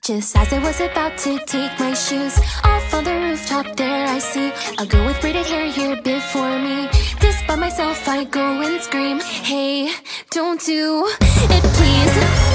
Just as I was about to take my shoes off on the rooftop, there I see a girl with braided hair here before me. Just by myself I go and scream, hey, don't do it please.